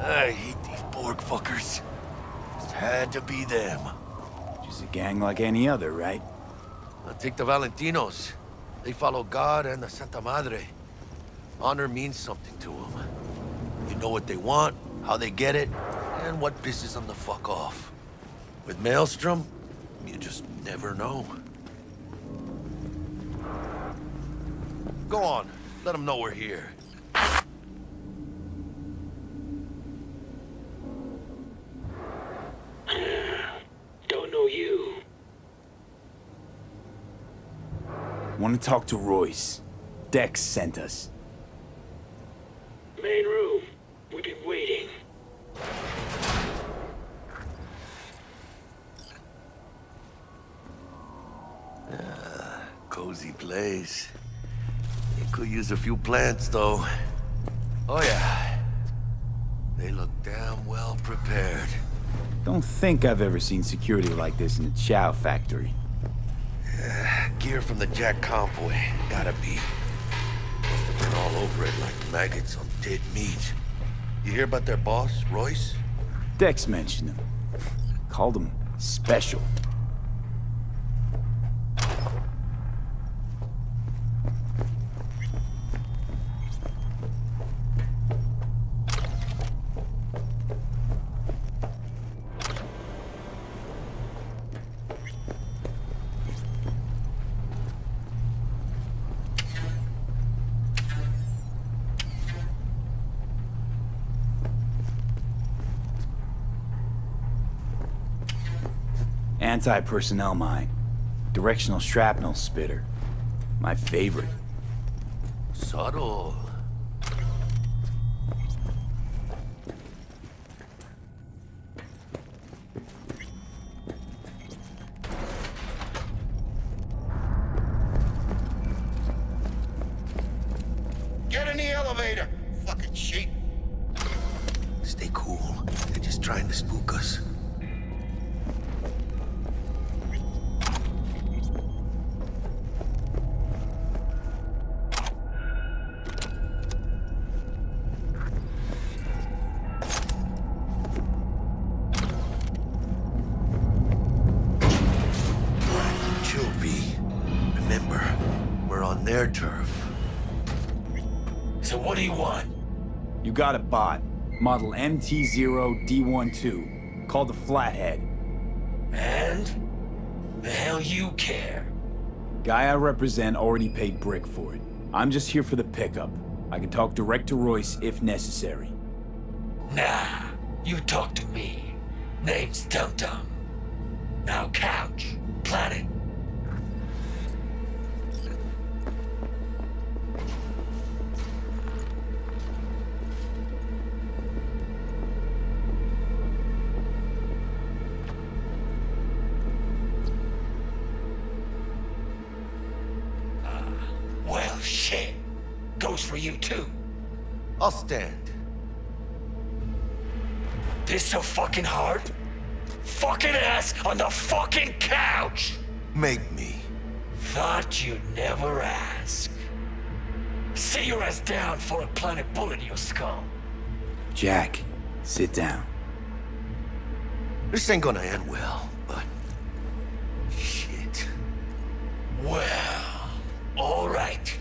I hate these Borg fuckers. Just had to be them. Just a gang like any other, right? Now take the Valentinos. They follow God and the Santa Madre. Honor means something to them. You know what they want, how they get it, and what pisses them the fuck off. With Maelstrom, you just never know. Go on, let them know we're here. Don't know you. Want to talk to Royce. Dex sent us. Main room. We've been waiting. Cozy place. It could use a few plants, though. Oh yeah. They look damn well prepared. Don't think I've ever seen security like this in a chow factory. Gear from the Jack convoy. Gotta be. Must have been all over it like maggots on dead meat. You hear about their boss, Royce? Dex mentioned him. Called him special. Anti-personnel mine. Directional shrapnel spitter. My favorite. Subtle. Get in the elevator, fucking sheep. Stay cool. They're just trying to spook us. Remember, we're on their turf. So what do you want? You got a bot. Model MT-0D12. Called the Flathead. And? The hell you care? Guy I represent already paid Brick for it. I'm just here for the pickup. I can talk direct to Royce if necessary. Nah, you talk to me. Name's Dum Dum. Now couch. Planet. Well, shit. Goes for you, too. I'll stand. This so fucking hard? Fucking ass on the fucking couch! Make me. Thought you'd never ask. Sit your ass down for a planet bullet in your skull. Jack, sit down. This ain't gonna end well, but... shit. Well, all right.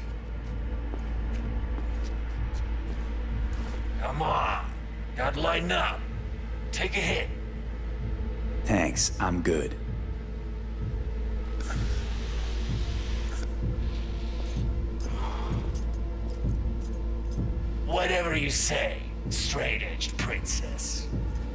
Come on. Gotta lighten up. Take a hit. Thanks, I'm good. Whatever you say, straight-edged princess.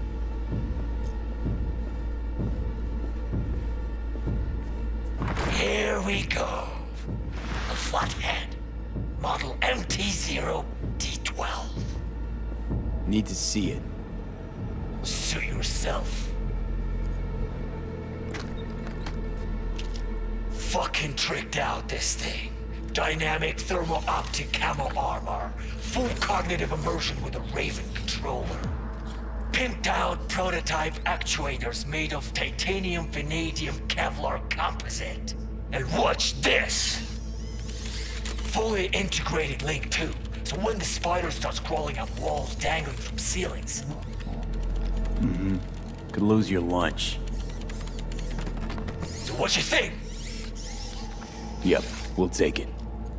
Here we go. A Flathead. Model MT-0D12. Need to see it. Suit yourself. Fucking tricked out, this thing. Dynamic thermo-optic camo armor. Full cognitive immersion with a Raven controller. Pimped out prototype actuators made of titanium, vanadium, Kevlar composite. And watch this! Fully integrated Link 2, So when the spider starts crawling up walls dangling from ceilings... Could lose your lunch. So what you think? Yep, we'll take it.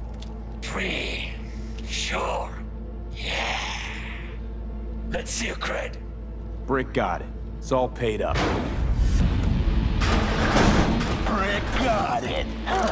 Sure. Yeah. Let's see your cred. Brick got it. It's all paid up. Brick got it.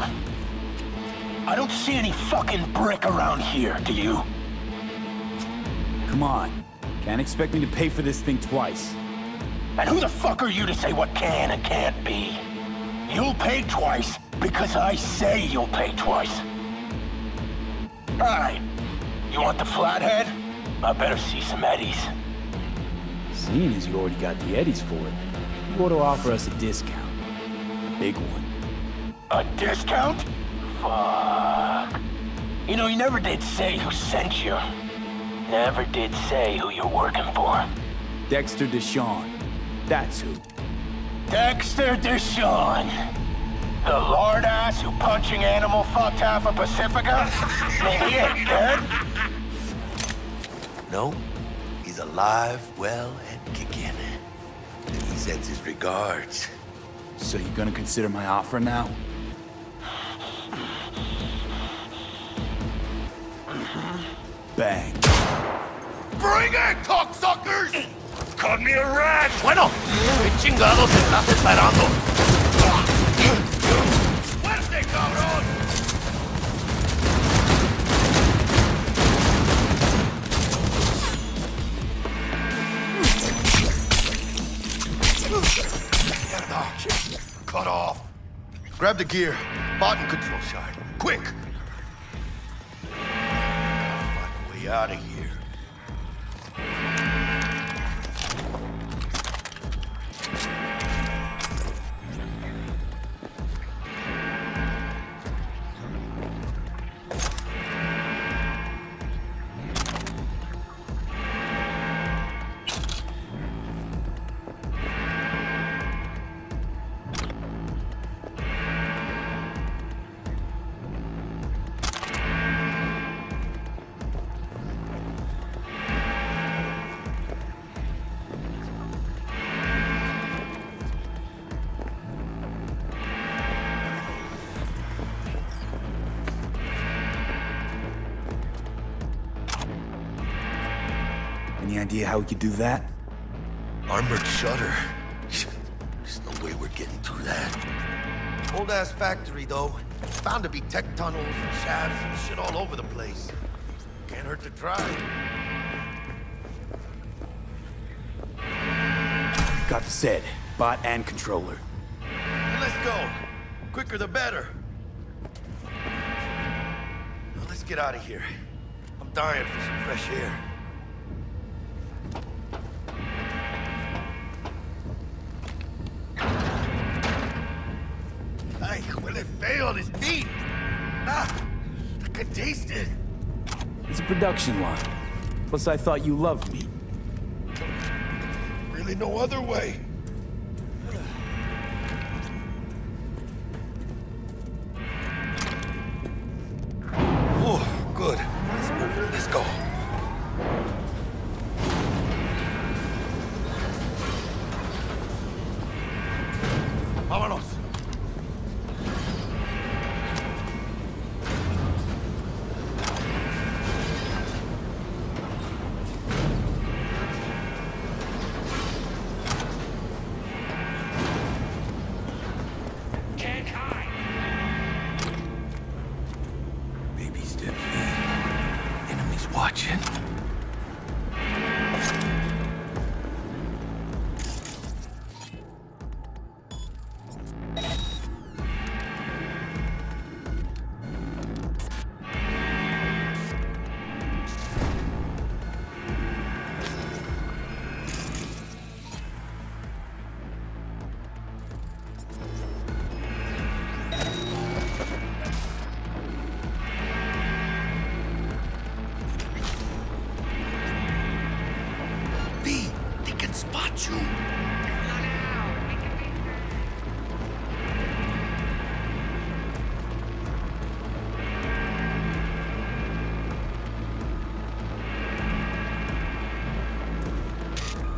I don't see any fucking brick around here, do you? Come on. Can't expect me to pay for this thing twice. And who the fuck are you to say what can and can't be? You'll pay twice because I say you'll pay twice. Alright. You want the flathead? I better see some eddies. Seeing as you already got the eddies for it, you ought to offer us a discount. A big one. A discount? Fuck. You know, you never did say who sent you. Never did say who you're working for. Dexter Deshawn. That's who. Dexter Deshawn. The lord ass who punching animal fucked half of Pacifica? He ain't dead. No, he's alive, well, and kicking. And he sends his regards. So you gonna consider my offer now? Bang. Bring it, cocksuckers! Caught me a rat! Bueno, ¿qué chingados estás esperando? ¡Fuerte, cabrón! Cut off. Grab the gear. Button control shard. Quick! Find a way out of here. Any idea how we could do that? Armored shutter. There's no way we're getting through that. Old-ass factory, though. Bound to be tech tunnels and shafts and shit all over the place. Can't hurt to try. Got the set. Bot and controller. Let's go. Quicker the better. Now let's get out of here. I'm dying for some fresh air. Ay, huele feo on his meat. Ah, I can taste it. It's a production line. Plus, I thought you loved meat. Really no other way. Oh, good. Let's move. Let's go. Vámonos. Can't hide! Baby steps in. Enemies watching.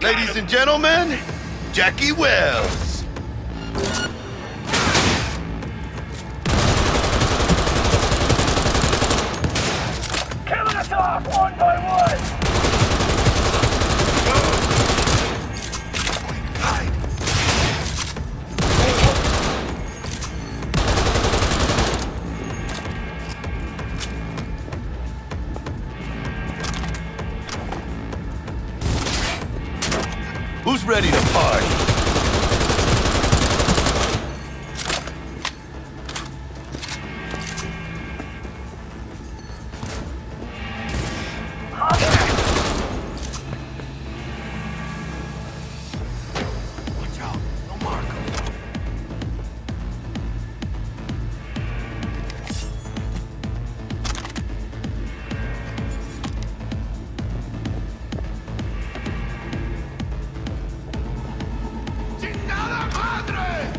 Ladies and gentlemen, Jackie Wells. Killing us off one by one! Who's ready to party? Watch out, no markers. ¡Chingada madre!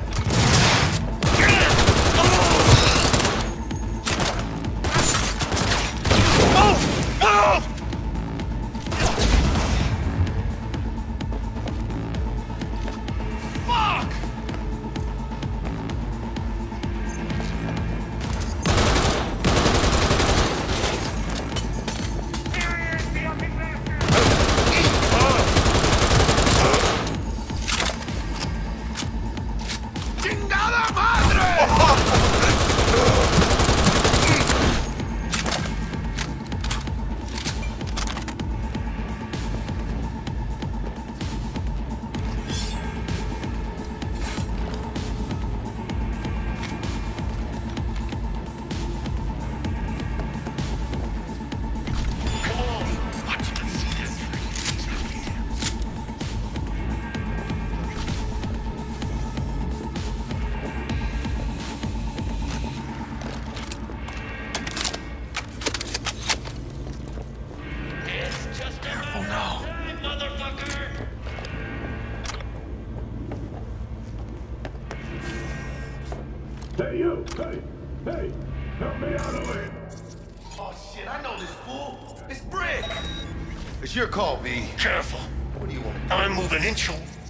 Fuck! ¡Chingada madre! Careful now. Hey, you! Hey! Help me out of here! Oh shit, I know this fool. It's Brick. It's your call, V. Careful. What do you want? I'm moving inch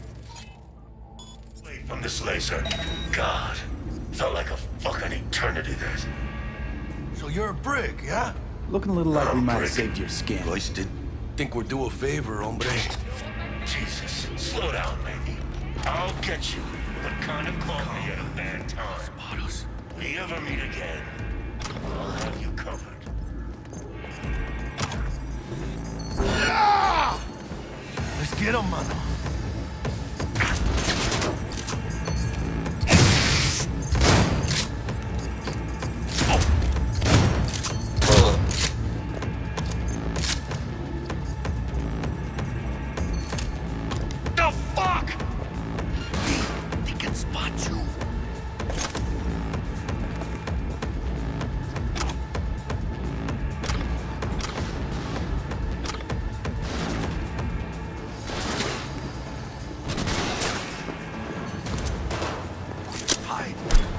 away from this laser. God, felt like a fucking eternity that. So you're a Brick, yeah? Looking a little like we might have Brick. saved your skin. Royce did think we're due a favor, hombre. Jesus, slow down, lady. I'll get you. What kind of caught me at a bad time? Spot us. We ever meet again, I'll have you covered. Let's get him, mano. The fuck? He can spot you. Hide.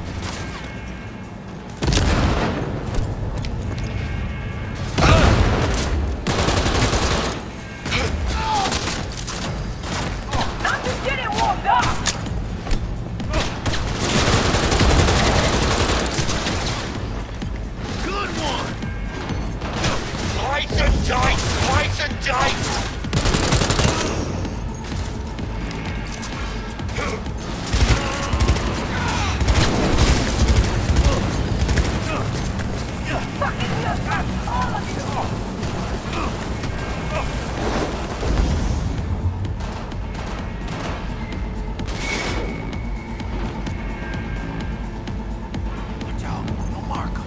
Not just getting warmed up! Good one. Lights and dice! Lights and dice! Watch out, no markers.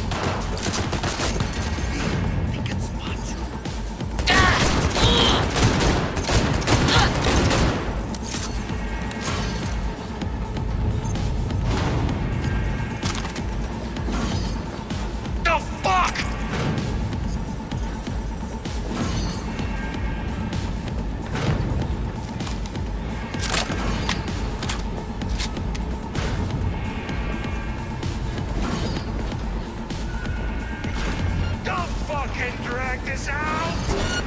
He can spot you. is out!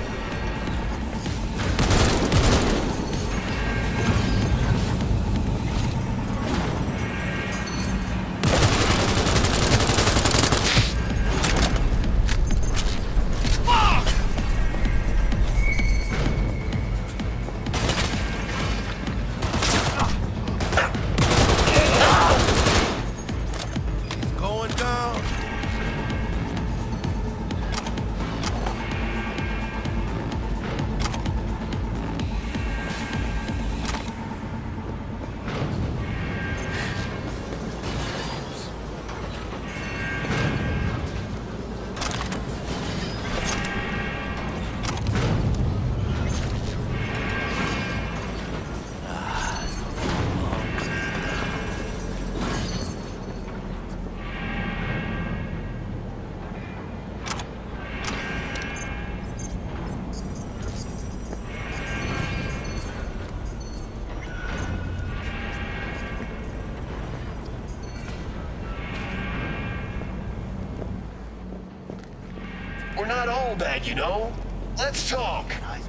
We're not all bad, you know? Let's talk.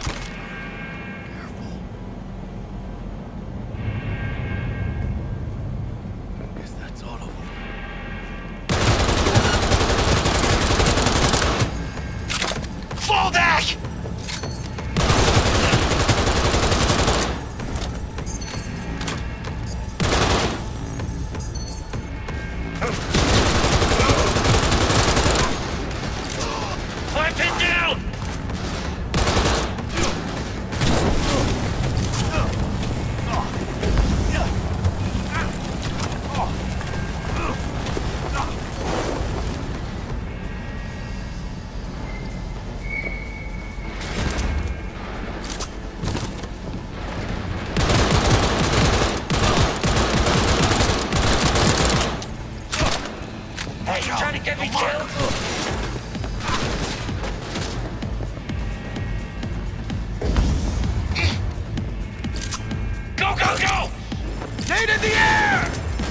Guess that's all of them. Fall back! Weapon down! Hey, you trying to get me killed? Go, go, go! Nade in the air!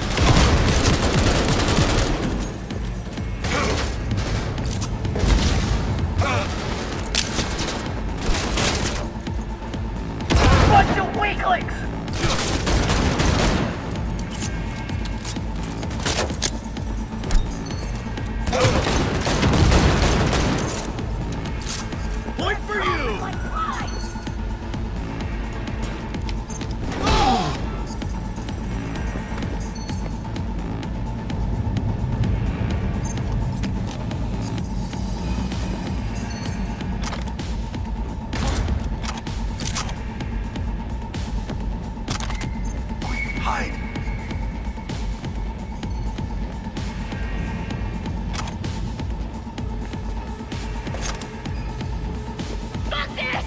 Bunch of weaklings! Point for you! Hide. Fuck this!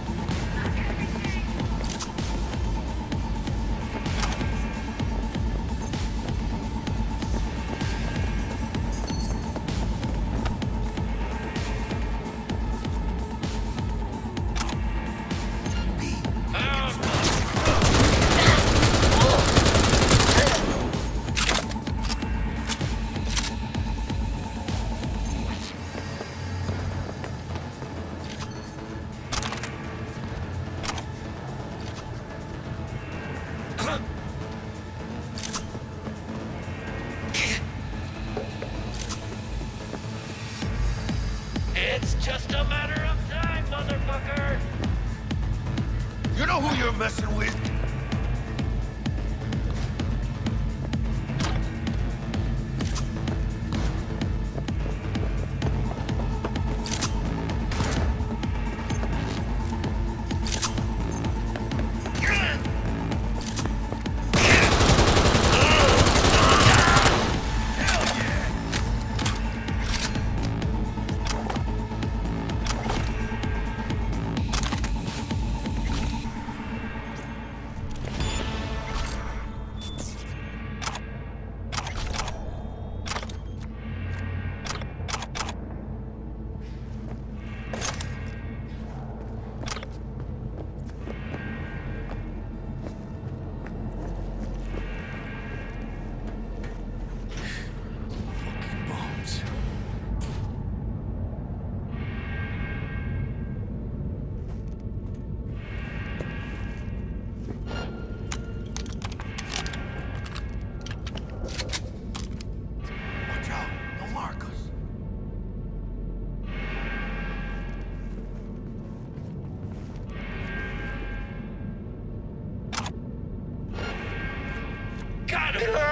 It's just a matter of time, motherfucker! You know who you're messing with?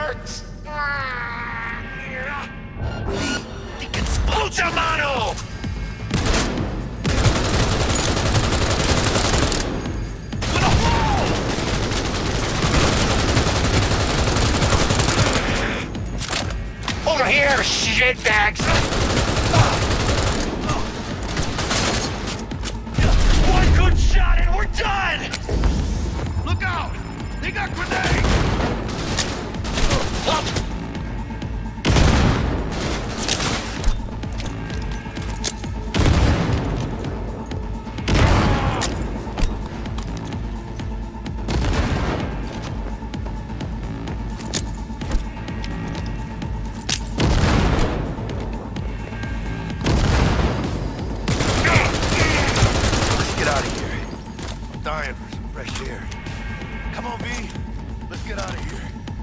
hurts! Puta mano! Over here, shitbags! One good shot and we're done! Look out! They got grenades! Up! Dying for some fresh air. Come on, V. Let's get out of here.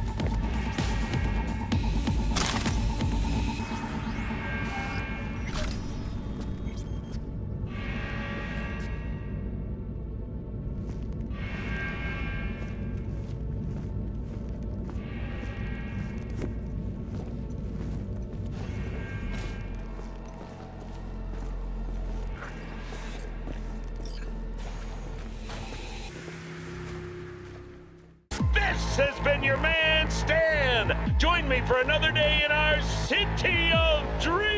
This has been your man, Stan. Join me for another day in our City of Dreams.